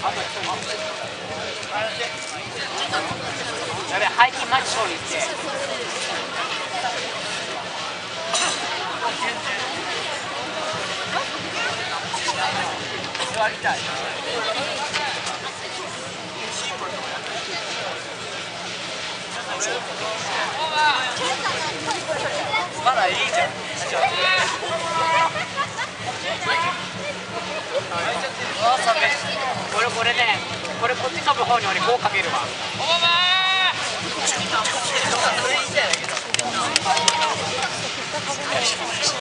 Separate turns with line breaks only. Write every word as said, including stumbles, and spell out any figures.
やべ、背筋マジ勝利って。座りたい。まだいいじゃん。これこれね、これこっち飛ぶ方に俺ごかけるわ。おばばー。